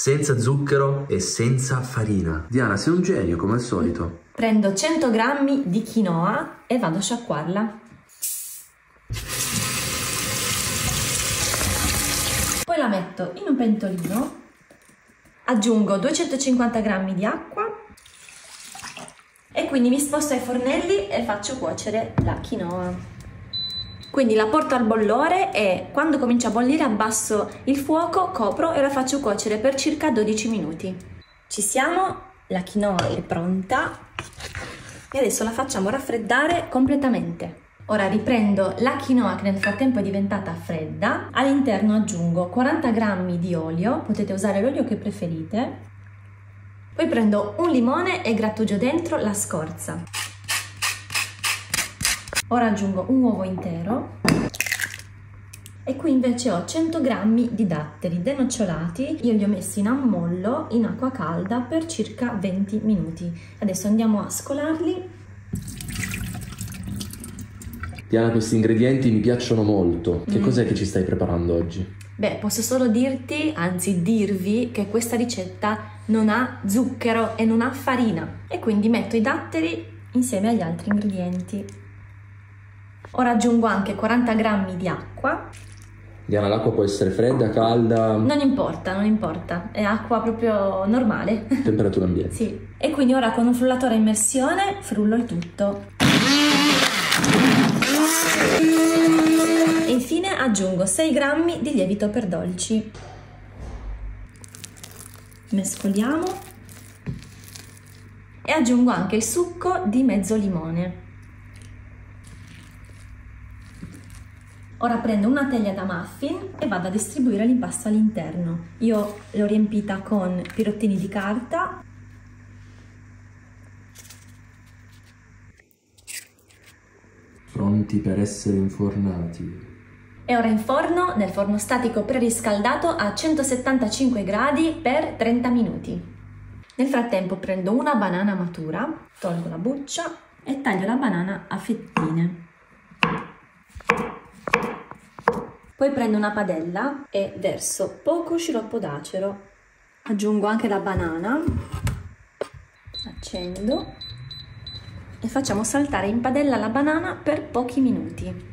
senza zucchero e senza farina. Diana, sei un genio come al solito. Prendo 100 grammi di quinoa e vado a sciacquarla. Poi la metto in un pentolino, aggiungo 250 grammi di acqua e quindi mi sposto ai fornelli e faccio cuocere la quinoa. Quindi la porto al bollore e quando comincia a bollire abbasso il fuoco, copro e la faccio cuocere per circa 12 minuti. Ci siamo, la quinoa è pronta e adesso la facciamo raffreddare completamente. Ora riprendo la quinoa che nel frattempo è diventata fredda, all'interno aggiungo 40 grammi di olio, potete usare l'olio che preferite, poi prendo un limone e grattugio dentro la scorza. Ora aggiungo un uovo intero e qui invece ho 100 grammi di datteri denocciolati, io li ho messi in ammollo in acqua calda per circa 20 minuti. Adesso andiamo a scolarli. Diana, questi ingredienti mi piacciono molto. Che cos'è che ci stai preparando oggi? Beh, posso solo dirti, anzi dirvi, che questa ricetta non ha zucchero e non ha farina e quindi metto i datteri insieme agli altri ingredienti. Ora aggiungo anche 40 grammi di acqua. Diana, l'acqua può essere fredda, calda? Non importa, non importa, è acqua proprio normale. Temperatura ambiente. Sì. E quindi ora con un frullatore a immersione frullo il tutto. E infine aggiungo 6 grammi di lievito per dolci. Mescoliamo e aggiungo anche il succo di mezzo limone. Ora prendo una teglia da muffin e vado a distribuire l'impasto all'interno. Io l'ho riempita con pirottini di carta. Pronti per essere infornati. E ora in forno, nel forno statico preriscaldato a 175 gradi per 30 minuti. Nel frattempo prendo una banana matura, tolgo la buccia e taglio la banana a fettine. Poi prendo una padella e verso poco sciroppo d'acero. Aggiungo anche la banana, accendo e facciamo saltare in padella la banana per pochi minuti.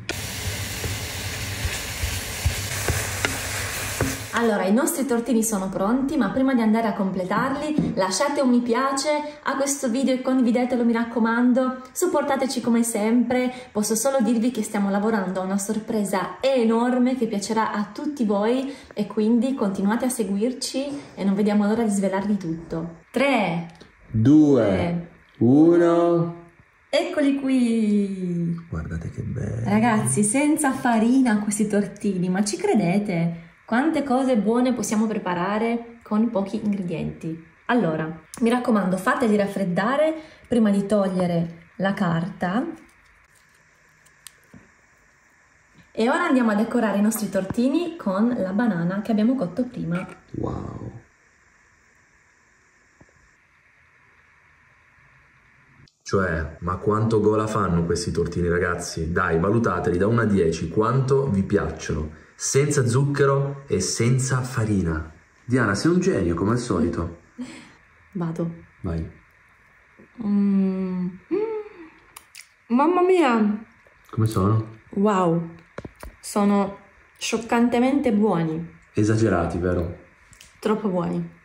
Allora, i nostri tortini sono pronti, ma prima di andare a completarli lasciate un mi piace a questo video e condividetelo, mi raccomando, supportateci come sempre. Posso solo dirvi che stiamo lavorando a una sorpresa enorme che piacerà a tutti voi e quindi continuate a seguirci e non vediamo l'ora di svelarvi tutto. 3, 2, 1... Eccoli qui! Guardate che belli! Ragazzi, senza farina questi tortini, ma ci credete? Quante cose buone possiamo preparare con pochi ingredienti. Allora, mi raccomando, fateli raffreddare prima di togliere la carta. E ora andiamo a decorare i nostri tortini con la banana che abbiamo cotto prima. Wow! Cioè, ma quanto gola fanno questi tortini, ragazzi? Dai, valutateli da 1 a 10, quanto vi piacciono? Senza zucchero e senza farina. Diana, sei un genio come al solito. Vado. Vai. Mamma mia! Come sono? Wow! Sono scioccantemente buoni. Esagerati, vero? Troppo buoni.